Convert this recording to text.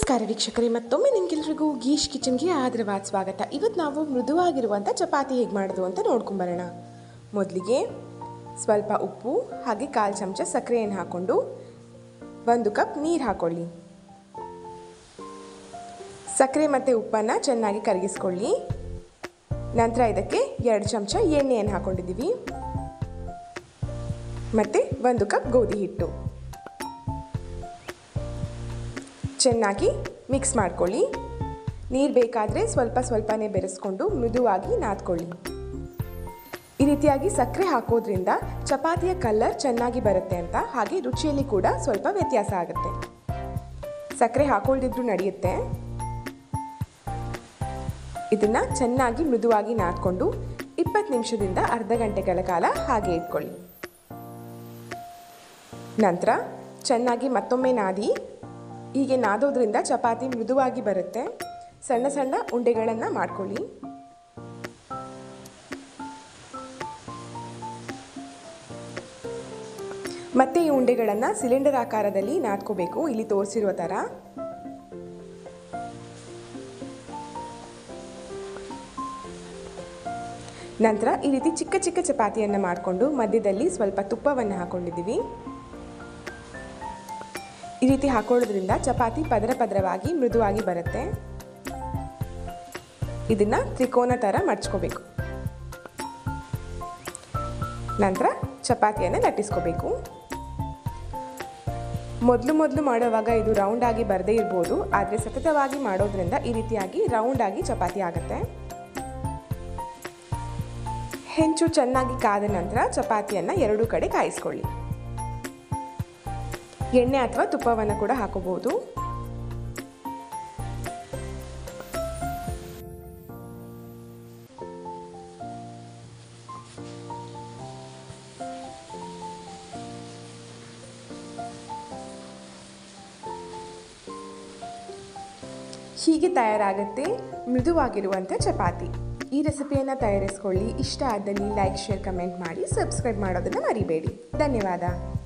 ನಮಸ್ಕಾರ ವೀಕ್ಷಕರೇ, ಮತ್ತೊಮ್ಮೆ ನಿಮಗೆಲ್ಲರಿಗೂ ಗೀಶ್ ಕಿಚನ್ಗೆ ಆದರವಾದ ಸ್ವಾಗತ. ಇವತ್ತು ನಾವು ಮೃದುವಾಗಿರುವಂಥ ಚಪಾತಿ ಹೇಗೆ ಮಾಡೋದು ಅಂತ ನೋಡ್ಕೊಂಬರೋಣ. ಮೊದಲಿಗೆ ಸ್ವಲ್ಪ ಉಪ್ಪು ಹಾಗೆ 1/4 ಚಮಚ ಸಕ್ಕರೆಯನ್ನು ಹಾಕ್ಕೊಂಡು 1 ಕಪ್ ನೀರು ಹಾಕ್ಕೊಳ್ಳಿ. ಸಕ್ಕರೆ ಮತ್ತು ಉಪ್ಪನ್ನು ಚೆನ್ನಾಗಿ ಕರಗಿಸ್ಕೊಳ್ಳಿ. ನಂತರ ಇದಕ್ಕೆ 2 ಚಮಚ ಎಣ್ಣೆಯನ್ನು ಹಾಕ್ಕೊಂಡಿದ್ದೀವಿ ಮತ್ತು 1 ಕಪ್ ಗೋಧಿ ಹಿಟ್ಟು. ಚೆನ್ನಾಗಿ ಮಿಕ್ಸ್ ಮಾಡ್ಕೊಳ್ಳಿ. ನೀರು ಬೇಕಾದರೆ ಸ್ವಲ್ಪನೇ ಬೆರೆಸ್ಕೊಂಡು ಮೃದುವಾಗಿ ನಾದ್ಕೊಳ್ಳಿ. ಈ ರೀತಿಯಾಗಿ ಸಕ್ಕರೆ ಹಾಕೋದ್ರಿಂದ ಚಪಾತಿಯ ಕಲರ್ ಚೆನ್ನಾಗಿ ಬರುತ್ತೆ ಅಂತ, ಹಾಗೆ ರುಚಿಯಲ್ಲಿ ಕೂಡ ಸ್ವಲ್ಪ ವ್ಯತ್ಯಾಸ ಆಗುತ್ತೆ. ಸಕ್ಕರೆ ಹಾಕೊಳ್ದಿದ್ರೂ ನಡೆಯುತ್ತೆ. ಇದನ್ನು ಚೆನ್ನಾಗಿ ಮೃದುವಾಗಿ ನಾದ್ಕೊಂಡು 20 ನಿಮಿಷದಿಂದ ಅರ್ಧ ಗಂಟೆಗಳ ಕಾಲ ಹಾಗೆ ಇಟ್ಕೊಳ್ಳಿ. ನಂತರ ಚೆನ್ನಾಗಿ ಮತ್ತೊಮ್ಮೆ ನಾದಿ. ಹೀಗೆ ನಾದೋದ್ರಿಂದ ಚಪಾತಿ ಮೃದುವಾಗಿ ಬರುತ್ತೆ. ಸಣ್ಣ ಸಣ್ಣ ಉಂಡೆಗಳನ್ನು ಮಾಡ್ಕೊಳ್ಳಿ. ಮತ್ತೆ ಈ ಉಂಡೆಗಳನ್ನು ಸಿಲಿಂಡರ್ ಆಕಾರದಲ್ಲಿ ನಾದ್ಕೋಬೇಕು, ಇಲ್ಲಿ ತೋರಿಸಿರುವ ಥರ. ನಂತರ ಈ ರೀತಿ ಚಿಕ್ಕ ಚಿಕ್ಕ ಚಪಾತಿಯನ್ನು ಮಾಡಿಕೊಂಡು ಮಧ್ಯದಲ್ಲಿ ಸ್ವಲ್ಪ ತುಪ್ಪವನ್ನು ಹಾಕ್ಕೊಂಡಿದ್ದೀವಿ. ಈ ರೀತಿ ಹಾಕೊಳ್ಳೋದ್ರಿಂದ ಚಪಾತಿ ಪದರವಾಗಿ ಮೃದುವಾಗಿ ಬರುತ್ತೆ. ಇದನ್ನು ತ್ರಿಕೋನ ಥರ ಮಡ್ಚ್ಕೋಬೇಕು. ನಂತರ ಚಪಾತಿಯನ್ನು ಲಟ್ಟಿಸ್ಕೋಬೇಕು. ಮೊದಲು ಮಾಡುವಾಗ ಇದು ರೌಂಡ್ ಆಗಿ ಬರದೇ ಇರ್ಬೋದು, ಆದರೆ ಸತತವಾಗಿ ಮಾಡೋದ್ರಿಂದ ಈ ರೀತಿಯಾಗಿ ರೌಂಡ್ ಆಗಿ ಚಪಾತಿ ಆಗುತ್ತೆ. ಹೆಂಚು ಚೆನ್ನಾಗಿ ಕಾದ ನಂತರ ಚಪಾತಿಯನ್ನು 2 ಕಡೆ ಕಾಯಿಸ್ಕೊಳ್ಳಿ. ಎಣ್ಣೆ ಅಥವಾ ತುಪ್ಪವನ್ನು ಕೂಡ ಹಾಕೋಬಹುದು. ಹೀಗೆ ತಯಾರಾಗುತ್ತೆ ಮೃದುವಾಗಿರುವಂಥ ಚಪಾತಿ. ಈ ರೆಸಿಪಿಯನ್ನು ತಯಾರಿಸ್ಕೊಳ್ಳಿ. ಇಷ್ಟ ಆದಲ್ಲಿ ಲೈಕ್, ಶೇರ್, ಕಮೆಂಟ್ ಮಾಡಿ, ಸಬ್ಸ್ಕ್ರೈಬ್ ಮಾಡೋದನ್ನು ಮರಿಬೇಡಿ. ಧನ್ಯವಾದ.